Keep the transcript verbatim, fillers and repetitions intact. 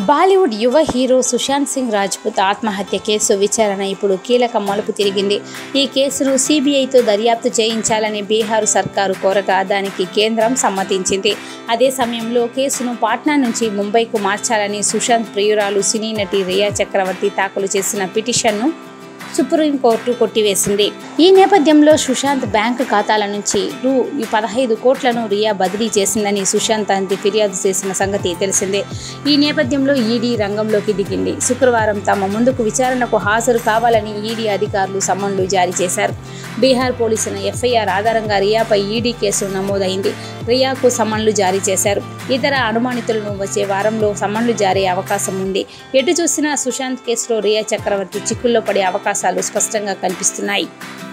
బాలీవుడ్ యువ హీరో సుశాంత్ సింగ్ రాజ్పుత్ ఆత్మహత్య కేసు విచారణ ఇప్పుడు కీలక మలుపు తిరిగింది. ఈ కేసును సీబీఐతో దర్యాప్తు చేయించాలని బీహార్ సర్కారు కోరగా దానికి కేంద్రం సమ్మతించింది. అదే సమయంలో కేసును పాట్నా నుంచి ముంబైకు మార్చాలని సుశాంత్ ప్రియురాలు సినీ నటి రియా చక్రవర్తి దాఖలు చేసిన పిటిషన్ను సుప్రీంకోర్టు కొట్టివేసింది. ఈ నేపథ్యంలో సుశాంత్ బ్యాంకు ఖాతాల నుంచి రూ పదహైదు కోట్లను రియా బదిలీ చేసిందని సుశాంత్ తండ్రి ఫిర్యాదు చేసిన సంగతి తెలిసిందే. ఈ నేపథ్యంలో ఈడీ రంగంలోకి దిగింది. శుక్రవారం తమ ముందుకు విచారణకు హాజరు కావాలని ఈడీ అధికారులు సమన్లు జారీ చేశారు. బీహార్ పోలీసుల ఎఫ్ఐఆర్ ఆధారంగా రియాపై ఈడీ కేసు నమోదైంది. రియాకు సమన్లు జారీ చేశారు. ఇతర అనుమానితులను వచ్చే వారంలో సమన్లు జారీ అవకాశం ఉంది. ఎటు చూసినా సుశాంత్ కేసులో రియా చక్రవర్తి చిక్కుల్లో పడే అవకాశాలు స్పష్టంగా కనిపిస్తున్నాయి.